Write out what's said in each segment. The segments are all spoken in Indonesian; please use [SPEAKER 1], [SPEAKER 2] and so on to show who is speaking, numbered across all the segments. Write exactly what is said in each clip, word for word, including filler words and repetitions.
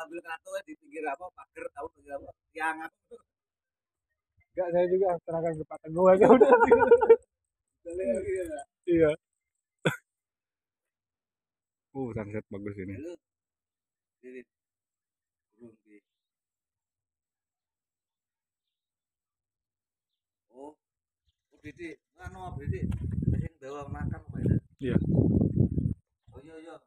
[SPEAKER 1] ambil kartu di pinggir apa pagar tahu pinggir apa tiang aku.
[SPEAKER 2] Enggak, saya juga serahkan ke Pak Teguh aja udah. Iya. Uh, sunset bagus ini.
[SPEAKER 1] Oh, oh Didi, anu Didi, sing bawa makan apa ya?
[SPEAKER 2] Iya.
[SPEAKER 1] Oh iya iya.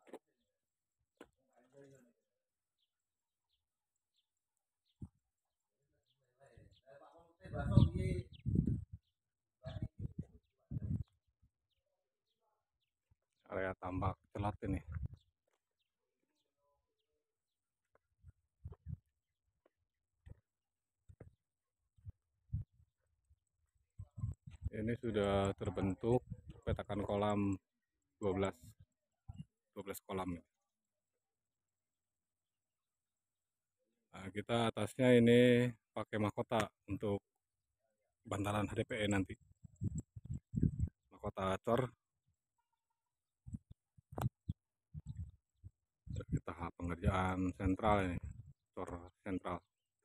[SPEAKER 2] Area tambak celot ini. Ini sudah terbentuk petakan kolam dua belas dua belas kolam. Nah, kita atasnya ini pakai mahkota untuk bantalan H D P E nanti. Mahkota cor. Kita tahap pengerjaan sentral ini, cor sentral.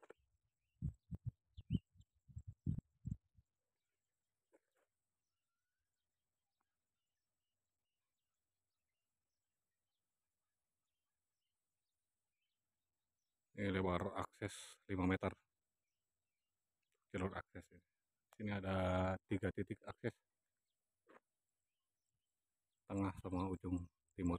[SPEAKER 2] Ini lebar akses lima meter, jalur akses ini. Sini ada tiga titik akses, tengah sama ujung timur.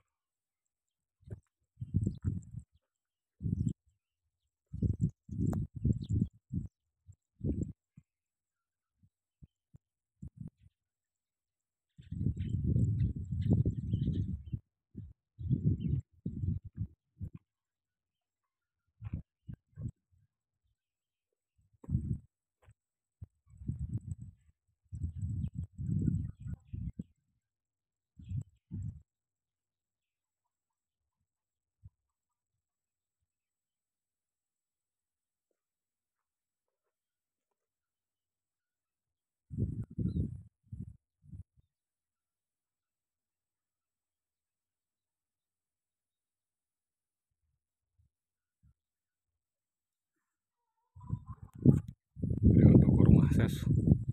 [SPEAKER 2] Ini untuk kurung akses.